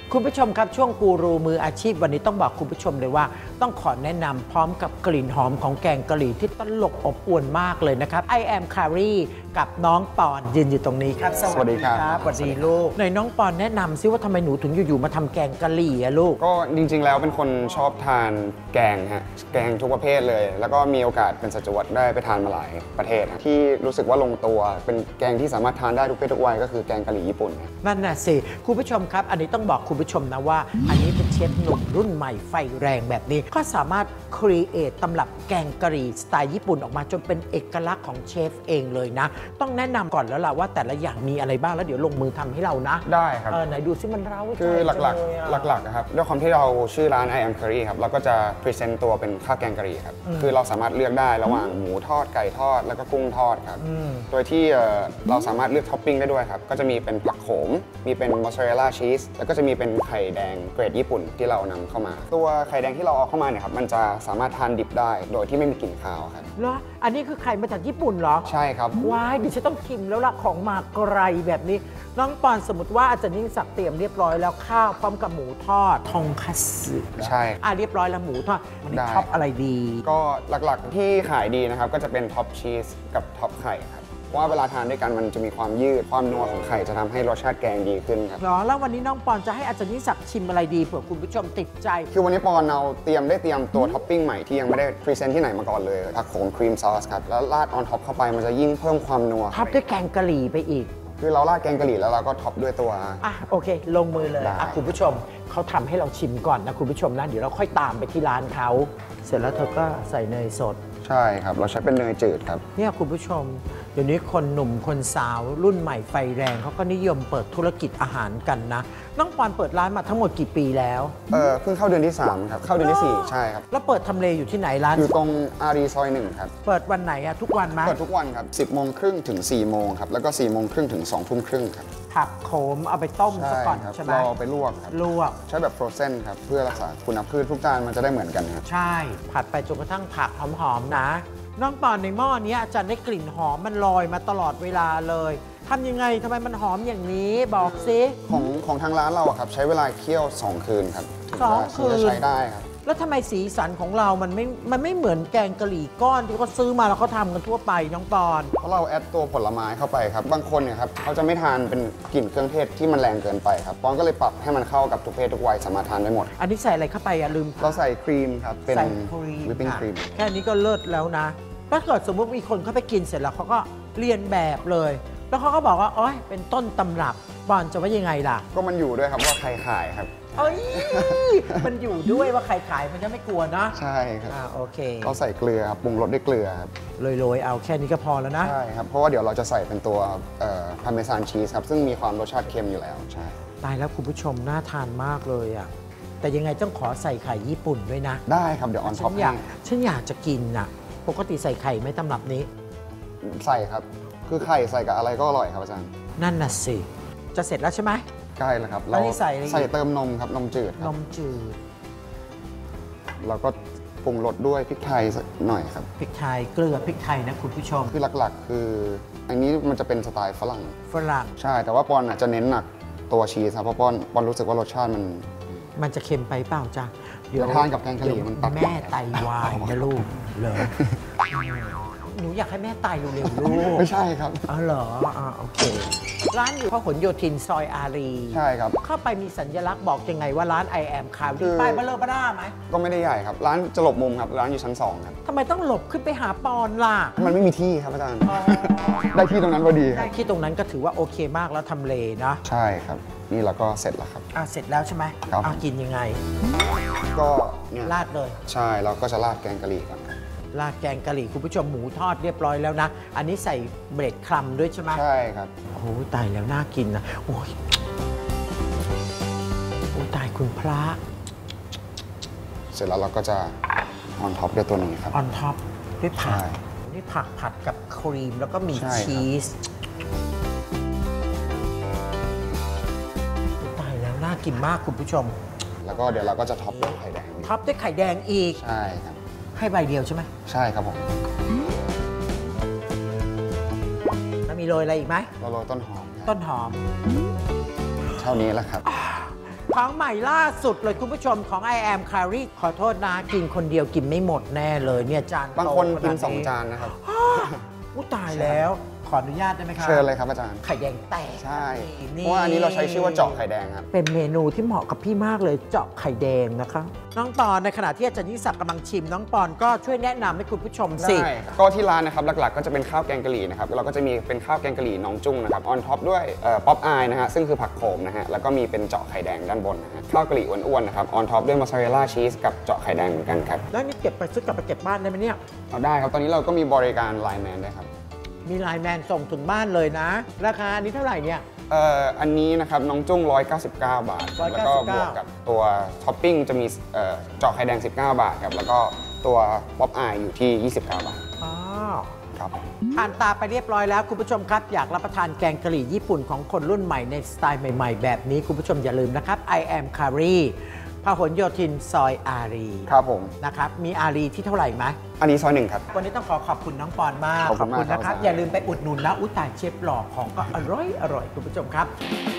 คุณผู้ชมครับช่วงกูรูมืออาชีพวันนี้ต้องบอกคุณผู้ชมเลยว่าต้องขอแนะนำพร้อมกับกลิ่นหอมของแกงกะหรี่ที่ตลกอบอวลมากเลยนะครับ I am Curry กับน้องปอนยืนอยู่ตรงนี้ครับสวัสดีครับสวัสดีลูกหน่อยน้องปอนแนะนำซิว่าทำไมหนูถึงอยู่ๆมาทำแกงกะหรี่อะลูกก็จริงๆแล้วเป็นคนชอบทานแกงฮะแกงทุกประเภทเลยแล้วก็มีโอกาสเป็นสัจวตได้ไปทานมาหลายประเทศที่รู้สึกว่าลงตัวเป็นแกงที่สามารถทานได้ทุกเพศทุกวัยก็คือแกงกะหรี่ญี่ปุ่นนั่นน่ะสิคุณผู้ชมครับอันนี้ต้องบอกคุณผู้ชมนะว่าอันนี้เป็นเชฟหนุ่มรุ่นใหม่ไฟแรงแบบนี้ก็สามารถครีเอทตำรับแกงกะหรี่สไตล์ญี่ปุ่นออกมาจนเป็นเอกลักษณ์ของเชฟเองเลยนะต้องแนะนำก่อนแล้วล่ะว่าแต่ละอย่างมีอะไรบ้างแล้วเดี๋ยวลงมือทำให้เรานะได้ครับไหนดูซิมันเร้าคือหลักครับด้วยความที่เราชื่อร้าน I am Curry ครับเราก็จะพรีเซนต์ตัวเป็นข้าวแกงกะหรี่ครับคือเราสามารถเลือกได้ระหว่างหมูทอดไก่ทอดแล้วก็กุ้งทอดครับโดยที่เราสามารถเลือกท็อปปิ้งได้ด้วยครับก็จะมีเป็นผักโขมมีเป็นมอสซาเรลล่าชีสแล้วก็จะมีเป็นไข่แดงเกรดญี่ปุ่นที่เรานำเข้ามาตัวไข่แดงที่เราเอาเข้ามาเนี่ยครับมันจะสามารถทานดิบได้โดยที่ไม่มีกลิ่นคาวครับเหรออันนี้คือไข่มาจากญี่ปุ่นเหรอใช่ครับว้ายดิฉันต้องชิมแล้วล่ะของมาไกลแบบนี้น้องปอนสมมติว่าอาจารย์ยิ่งศักดิ์เตรียมเรียบร้อยแล้วข้าวพร้อมกับหมูทอดทงคัตสึใช่เรียบร้อยแล้วหมูทอดมันท็อปอะไรดีก็หลักๆที่ขายดีนะครับก็จะเป็นท็อปชีสกับท็อปไข่ครับว่าเวลาทานด้วยกันมันจะมีความยืดความนัวของไข่จะทำให้รสชาติแกงดีขึ้นครับแล้ววันนี้น้องปอนจะให้อาจารย์ยิ่งศักดิ์ชิมอะไรดีเผื่อคุณผู้ชมติดใจคือวันนี้ปอนเราเตรียมตัวท็อปปิ้งใหม่ที่ยังไม่ได้พรีเซนต์ที่ไหนมาก่อนเลยผักโขมครีมซอสครับแล้วราดออนท็อปเข้าไปมันจะยิ่งเพิ่มความนัวท็อปด้วยแกงกะหรี่ไปอีกคือเราราดแกงกะหรี่แล้วเราก็ท็อปด้วยตัวโอเคลงมือเลยคุณผู้ชมเขาทำให้เราชิมก่อนนะคุณผู้ชมนะเดี๋ยวเราค่อยตามไปที่ร้านเขาเสร็จแล้วเธอก็ใส่เนยสดใช่ครับเราใช้เป็นเนยจืดครับเนี่ยคุณผู้ชมเดี๋ยวนี้คนหนุ่มคนสาวรุ่นใหม่ไฟแรงเขาก็นิยมเปิดธุรกิจอาหารกันนะน้องปอนเปิดร้านมาทั้งหมดกี่ปีแล้วเพิ่งเข้าเดือนที่3ครับเข้าเดือนที่4ใช่ครับแล้วเปิดทำเลอยู่ที่ไหนร้านอยู่ตรงอารีซอย1ครับเปิดวันไหนทุกวันไหมเปิดทุกวันครับ10 โมงครึ่งถึง4 โมงครับแล้วก็4 โมงครึ่งถึง2 ทุ่มครึ่งครับผักโขมเอาไปต้มซะก่อนใช่ไหมเราไปลวกครับลวกใช้แบบฟรอเซนครับเพื่อรักษาคุณภาพทุกจานมันจะได้เหมือนกันครับใช่ผัดไปจนกระทั่งผักหอมๆนะน้องปอนในหม้อนี้อาจารย์ได้กลิ่นหอมมันลอยมาตลอดเวลาเลยทำยังไงทำไมมันหอมอย่างนี้บอกซิของทางร้านเราครับใช้เวลาเคี่ยว2 คืนครับ 2 คืนจะใช้ได้ครับแล้วทำไมสีสันของเรามันไม่เหมือนแกงกะหรี่ก้อนที่เขาซื้อมาแล้วเขาทำกันทั่วไปน้องปอนเพราะเราแอดตัวผลไม้เข้าไปครับบางคนเนี่ยครับเขาจะไม่ทานเป็นกลิ่นเครื่องเทศที่มันแรงเกินไปครับปอนก็เลยปรับให้มันเข้ากับทุกเพศทุกวัยสามารถทานได้หมดอันนี้ใส่อะไรเข้าไปลืมเราใส่ครีมครับเป็นวิปปิ้งครีมแค่นี้ก็เลิศแล้วนะถ้าเกิดสมมติมีคนเข้าไปกินเสร็จแล้วเขาก็เรียนแบบเลยแล้วเขาก็บอกว่าเป็นต้นตำรับปอนจะว่ายังไงล่ะก็มันอยู่ด้วยครับว่าใครขายครับมันอยู่ด้วยว่าใครขายมันจะไม่กลัวนะใช่ครับโอเคเราใส่เกลือปรุงรสด้วยเกลือครับโรยเอาแค่นี้ก็พอแล้วนะใช่ครับเพราะว่าเดี๋ยวเราจะใส่เป็นตัวพาร์เมซานชีสครับซึ่งมีความรสชาติเค็มอยู่แล้วใช่ตายแล้วคุณผู้ชมน่าทานมากเลยแต่ยังไงต้องขอใส่ไข่ญี่ปุ่นด้วยนะได้ครับเดี๋ยวออนท็อปฉันอยากจะกินปกติใส่ไข่ไหมตำรับนี้ใส่ครับคือไข่ใส่กับอะไรก็อร่อยครับอาจารย์นั่นน่ะสิจะเสร็จแล้วใช่ไหมใกล้แล้วครับเราใส่เติมนมครับนมจืดนมจืดแล้วก็ปรุงรสด้วยพริกไทยสักหน่อยครับพริกไทยเกลือพริกไทยนะคุณผู้ชมคือหลักๆคืออันนี้มันจะเป็นสไตล์ฝรั่งใช่แต่ว่าปอนจะเน้นหนักตัวชีสครับเพราะปอนรู้สึกว่ารสชาติมันจะเค็มไปเปล่าจ้ะเดี๋ยวทานกับแกงกะหรี่มันตัดแม่ไตวายนะลูกเลยหนูอยากให้แม่ตายเร็วๆลูกไม่ใช่ครับเหรอโอเคร้านอยู่พหลโยธินซอยอารีใช่ครับเข้าไปมีสัญลักษณ์บอกยังไงว่าร้าน I am Curry ป้ายเบลอบ้าไหมก็ไม่ได้ใหญ่ครับร้านจะหลบมุมครับร้านอยู่ชั้น2ครับทำไมต้องหลบขึ้นไปหาปอนล่ะมันไม่มีที่ครับอาจารย์ได้ที่ตรงนั้นพอดีได้ที่ตรงนั้นก็ถือว่าโอเคมากแล้วทำเลนะใช่ครับนี่เราก็เสร็จแล้วครับเสร็จแล้วใช่ไหมกินยังไงก็ราดเลยใช่เราก็จะราดแกงกะหรี่ก่อนราดแกงกะหรี่คุณผู้ชมหมูทอดเรียบร้อยแล้วนะอันนี้ใส่เบรดครัมด้วยใช่ไหมใช่ครับโอ้ตายแล้วน่ากินนะโอ้ยตายคุณพระเสร็จแล้วเราก็จะออนท็อปด้วยตัวนี้ครับออนท็อปด้วยผักนี่ผักผัดกับครีมแล้วก็มีชีสตายแล้วน่ากินมากคุณผู้ชมแล้วก็เดี๋ยวเราก็จะท็อปด้วยไข่แดงท็อปด้วยไข่แดงอีกใช่ครับให้ใบเดียวใช่ไหมใช่ครับผมแล้วมีโรยอะไรอีกไหมเราโรยต้นหอมต้นหอมเท่านี้แหละครับของใหม่ล่าสุดเลยคุณผู้ชมของ I am Curry ขอโทษนะกินคนเดียวกินไม่หมดแน่เลยเนี่ยจานโตบางคนกินขด 2 จานนะครับอู้ตายแล้วขออนุญาตได้ไหมครับเชิญเลยครับอาจารย์ไข่แดงแตกใช่ เพราะว่าอันนี้เราใช้ชื่อว่าเจาะไข่แดงครับเป็นเมนูที่เหมาะกับพี่มากเลยเจาะไข่แดงนะคะน้องปอนในขณะที่อาจารย์ยิ่งศักดิ์กำลังชิมน้องปอนก็ช่วยแนะนำให้คุณผู้ชมสิได้ก็ที่ร้านนะครับหลักๆก็จะเป็นข้าวแกงกะหรี่นะครับเราก็จะมีเป็นข้าวแกงกะหรี่น้องจุ้งนะครับออนท็อปด้วยป๊อปอายนะฮะซึ่งคือผักโขมนะฮะแล้วก็มีเป็นเจาะไข่แดงด้านบนนะฮะข้าวกะหรี่อ้วนๆนะครับออนท็อปด้วยมอสซาเรลล่าชีสกับเจาะไข่แดงเหมือนกันครับแล้วนี่เก็บไปซื้อกลับไปเก็บบ้านได้ไหมเนี่ยเอาได้ครับตอนนี้เราก็มีบริการไลน์แมนด้วยครับมีไลน์แมนส่งถึงบ้านเลยนะ ราคาอันนี้เท่าไหร่เนี่ยอันนี้นะครับน้องจุ้ง199 บาท แล้วก็บวกกับตัวท็อปปิ้งจะมีเจาะไข่แดง 19 บาทครับแล้วก็ตัวป๊อปอายอยู่ที่ 29 บาทอ๋อครับผ่านตาไปเรียบร้อยแล้วคุณผู้ชมครับ อยากรับประทานแกงกะหรี่ญี่ปุ่นของคนรุ่นใหม่ในสไตล์ใหม่ๆ แบบนี้คุณผู้ชมอย่าลืมนะครับ I am Curry พหลโยธินซอยอารีครับผมนะครับมีอารีที่เท่าไหร่ไหมอันนี้ซอย 1 ครับวันนี้ต้องขอบคุณน้องปอนมากขอบคุณมากนะครับครับอย่าลืมไปอุดหนุนนะอุยตายเชฟหล่อของก็อร่อยคุณผู้ชมครับ